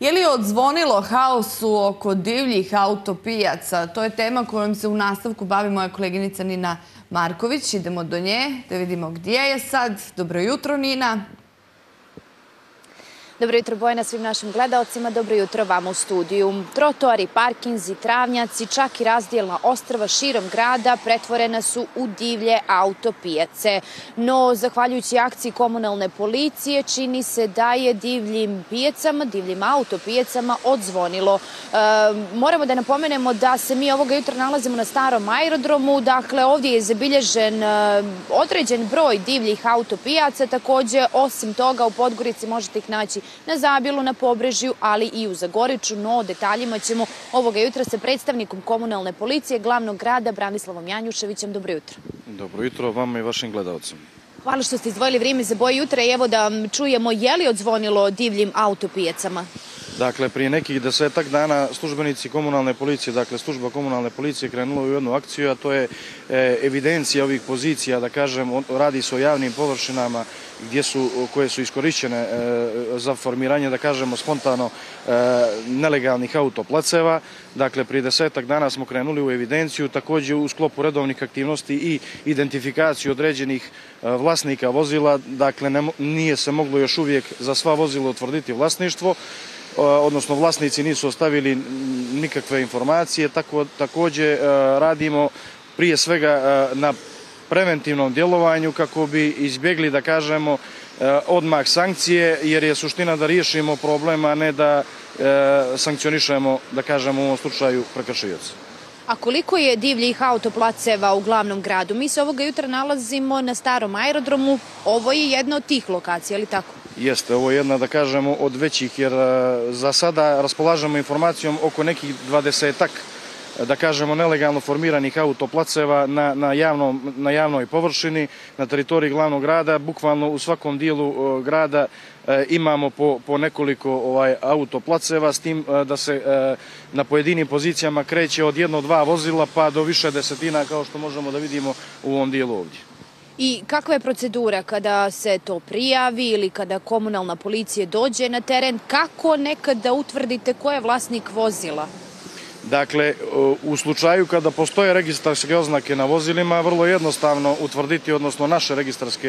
Je li odzvonilo haosu oko divljih autopijaca? To je tema kojom se u nastavku bavi moja koleginica Nina Marković. Idemo do nje da vidimo gdje je sad. Dobro jutro, Nina. Dobro jutro, Bojana, svim našim gledalcima. Dobro jutro vama u studiju. Trotoari, parkinzi, travnjaci, čak i razdijelna ostrva širom grada pretvorena su u divlje autopijace. No, zahvaljujući akciji komunalne policije, čini se da je divljim autopijacama odzvonilo. Moramo da napomenemo da se mi ovoga jutra nalazimo na starom aerodromu. Dakle, ovdje je zabilježen određen broj divljih autopijaca. Također, osim toga, u Podgorici možete ih naći na Zabilu, na Pobrežju, ali i u Zagoreču. No, o detaljima ćemo ovoga jutra sa predstavnikom komunalne policije glavnog grada Branislavom Janjuševićem. Dobro jutro. Dobro jutro vama i vašim gledalcima. Hvala što ste izdvojili vrijeme za Boje jutra i evo da čujemo je li odzvonilo divljim autopijacama. Dakle, prije nekih 10-ak dana službenici komunalne policije, dakle služba komunalne policije krenula u jednu akciju, a to je evidencija ovih pozicija, da kažem, radi se o javnim površinama koje su iskorišćene za formiranje, da kažemo, spontano nelegalnih autoplaceva. Dakle, prije 10-ak dana smo krenuli u evidenciju, također u sklopu redovnih aktivnosti i identifikaciju određenih vlasnika vozila. Dakle, nije se moglo još uvijek za sva vozila utvrditi vlasništvo, odnosno vlasnici nisu ostavili nikakve informacije. Također radimo prije svega na preventivnom djelovanju kako bi izbjegli, da kažemo, odmah sankcije, jer je suština da riješimo problem, a ne da sankcionišemo, da kažemo, u ovom slučaju prekršioca. A koliko je divljih autoplaceva u glavnom gradu? Mi se ovoga jutra nalazimo na starom aerodromu. Ovo je jedna od tih lokacija, ali tako? Jeste, ovo je jedna, da kažemo, od većih, jer za sada raspolažemo informacijom oko nekih 20-ak, da kažemo, nelegalno formiranih autoplaceva na javnoj površini, na teritoriji glavnog grada. Bukvalno u svakom dijelu grada imamo po nekoliko autoplaceva, s tim da se na pojedinim pozicijama kreće od 1-2 vozila pa do više desetina, kao što možemo da vidimo u ovom dijelu ovdje. I kakva je procedura kada se to prijavi ili kada komunalna policija dođe na teren? Kako nekada utvrdite ko je vlasnik vozila? Dakle, u slučaju kada postoje registarske oznake na vozilima, vrlo jednostavno utvrditi, odnosno naše registarske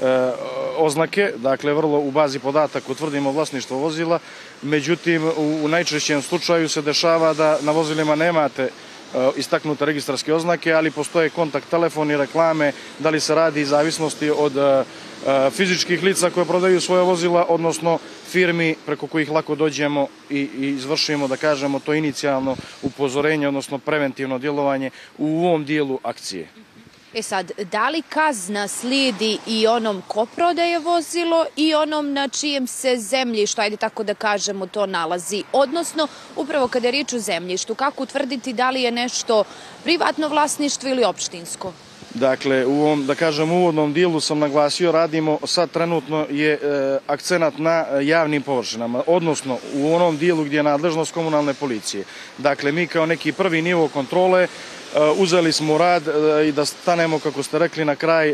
oznake, dakle vrlo u bazi podataka utvrdimo vlasništvo vozila. Međutim, u najčešćem slučaju se dešava da na vozilima nemate istaknute registarske oznake, ali postoje kontakt telefoni, reklame, da li se radi zavisnosti od fizičkih lica koje prodaju svoje vozila, odnosno firmi preko kojih lako dođemo i izvršimo, da kažemo, to inicijalno upozorenje, odnosno preventivno djelovanje u ovom dijelu akcije. Sad, da li kazna slijedi i onom ko prodaje vozilo i onom na čijem se zemljištu, ajde tako da kažemo, to nalazi? Odnosno, upravo kada je riječ o zemljištu, kako utvrditi da li je nešto privatno vlasništvo ili opštinsko? Dakle, u ovom, da kažem, uvodnom dijelu sam naglasio, radimo sad trenutno je akcenat na javnim površinama, odnosno u onom dijelu gdje je nadležnost komunalne policije. Dakle, mi kao neki prvi nivo kontrole uzeli smo rad i da stanemo, kako ste rekli, na kraj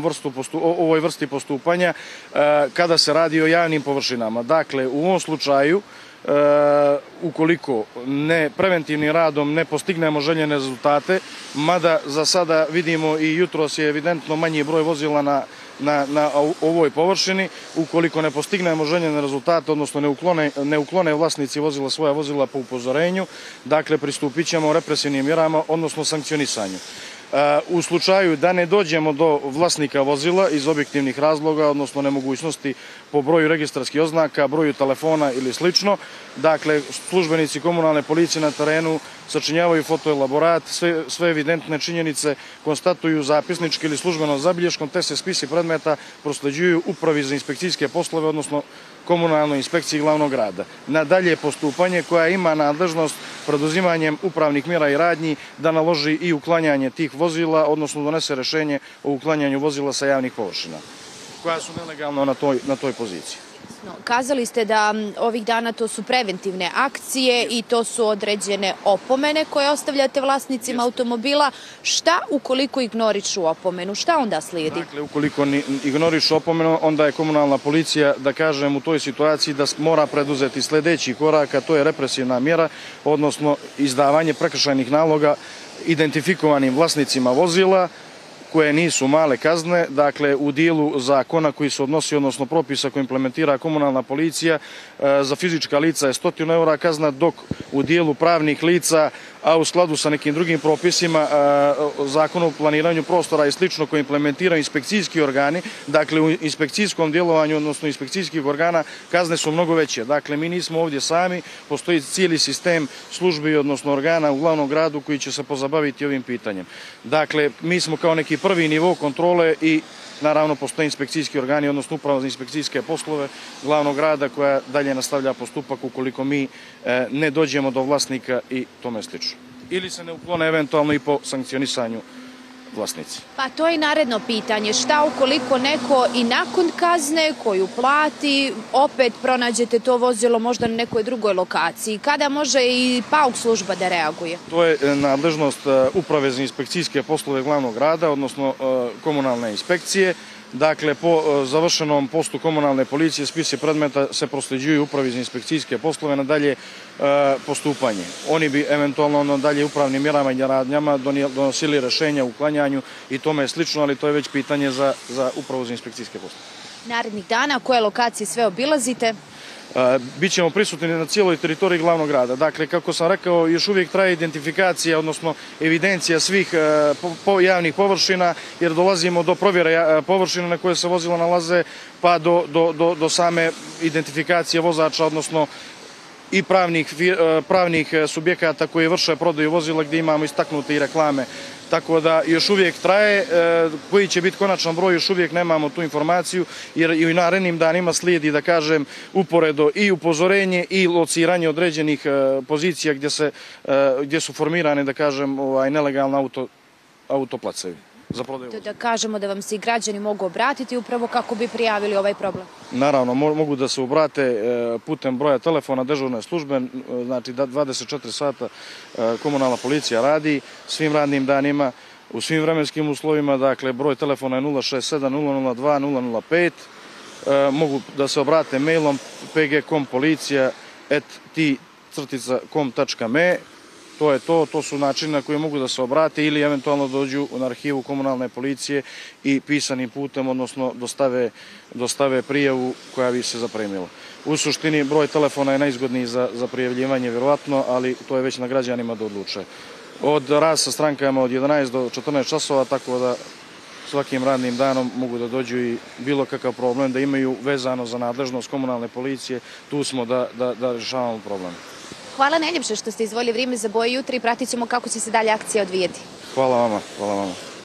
ovoj vrsti postupanja kada se radi o javnim površinama. Dakle, u ovom slučaju, ukoliko preventivnim radom ne postignemo željene rezultate, mada za sada vidimo i jutros je evidentno manji broj vozila na ovoj površini, ukoliko ne postignemo željene rezultate, odnosno ne uklone vlasnici vozila svoja vozila po upozorenju, dakle pristupit ćemo represivnim mjerama, odnosno sankcionisanju. U slučaju da ne dođemo do vlasnika vozila iz objektivnih razloga, odnosno nemogućnosti po broju registarskih oznaka, broju telefona ili slično, dakle službenici komunalne policije na terenu sačinjavaju fotoelaborat, sve evidentne činjenice konstatuju zapisnički ili službenom zabilješkom, te se spisi predmeta prosljeđuju upravi za inspekcijske poslove, odnosno komunalnoj inspekciji glavnog grada. Na dalje postupanje koja ima nadležnost preduzimanjem upravnih mjera i radnji da naloži i uklanjanje tih vozila, odnosno donese rješenje o uklanjanju vozila sa javnih površina koja su nelegalno na toj poziciji. Kazali ste da ovih dana to su preventivne akcije i to su određene opomene koje ostavljate vlasnicima automobila. Šta ukoliko ignorišu opomenu? Šta onda slijedi? Dakle, ukoliko ignorišu opomenu, onda je komunalna policija, da kažem, u toj situaciji da mora preduzeti sljedeći korak, a to je represivna mjera, odnosno izdavanje prekršajnih naloga identifikovanim vlasnicima vozila, koje nisu male kazne, dakle u dijelu zakona koji se odnosi, odnosno propisa koji implementira komunalna policija, za fizička lica je 100 eura kazna, dok u dijelu pravnih lica, a u skladu sa nekim drugim propisima, zakon o planiranju prostora i slično koji implementiraju inspekcijski organi, dakle u inspekcijskom djelovanju, odnosno inspekcijskih organa, kazne su mnogo veće. Dakle, mi nismo ovdje sami, postoji cijeli sistem službi, odnosno organa u glavnom gradu koji će se pozabaviti ovim pitanjem. Dakle, mi smo kao neki prvi nivo kontrole i naravno postoje inspekcijski organi, odnosno uprava za inspekcijske poslove glavnog grada koja dalje nastavlja postupak ukoliko mi ne dođemo do vlasnika i tome slično. Ili se ne uklone eventualno i po sankcionisanju vlasnici. Pa to je i naredno pitanje. Šta ukoliko neko i nakon kazne koju plati opet pronađete to vozilo možda na nekoj drugoj lokaciji? Kada može i PAUK služba da reaguje? To je nadležnost uprave za inspekcijske poslove glavnog grada, odnosno komunalne inspekcije. Dakle, po završenom postu komunalne policije spisi predmeta se prosljeđuju upravi za inspekcijske poslove na dalje postupanje. Oni bi eventualno na dalje upravnim mjerama i radnjama donosili rješenja u uklanjanju i tome slično, ali to je već pitanje za upravu za inspekcijske poslove. Narednih dana koje lokacije sve obilazite? Bićemo prisutni na cijeloj teritoriji glavnog grada. Dakle, kako sam rekao, još uvijek traje identifikacija, odnosno evidencija svih javnih površina, jer dolazimo do provjere površina na koje se vozila nalaze, pa do same identifikacije vozača, odnosno i pravnih subjekata koji vrše prodaju vozila gdje imamo istaknute i reklame. Tako da još uvijek traje, koji će biti konačan broj, još uvijek nemamo tu informaciju, jer i u narednim danima slijedi, da kažem, uporedo i upozorenje i lociranje određenih pozicija gdje su formirane, da kažem, nelegalne autoplacevi za prodaju vozila. Da kažemo da vam se i građani mogu obratiti upravo kako bi prijavili ovaj problem? Naravno, mogu da se obrate putem broja telefona dežurne službe, znači 24 sata komunalna policija radi svim radnim danima, u svim vremenskim uslovima, dakle broj telefona je 067 002 005, mogu da se obrate mailom pg.kompolicija@t-com.me. To je to su načini na koje mogu da se obrate ili eventualno dođu na arhivu komunalne policije i pisanim putem, odnosno dostave prijavu koja bi se zapremila. U suštini broj telefona je najzgodniji za prijavljivanje, vjerovatno, ali to je već na građanima da odluče. Od rada sa strankama od 11 do 14 časova, tako da svakim radnim danom mogu da dođu i bilo kakav problem da imaju vezano za nadležnost komunalne policije, tu smo da rješavamo problem. Hvala najljepše što ste izdvojili vrijeme za Boje jutra i pratit ćemo kako će se dalje akcija odvijeti. Hvala vama.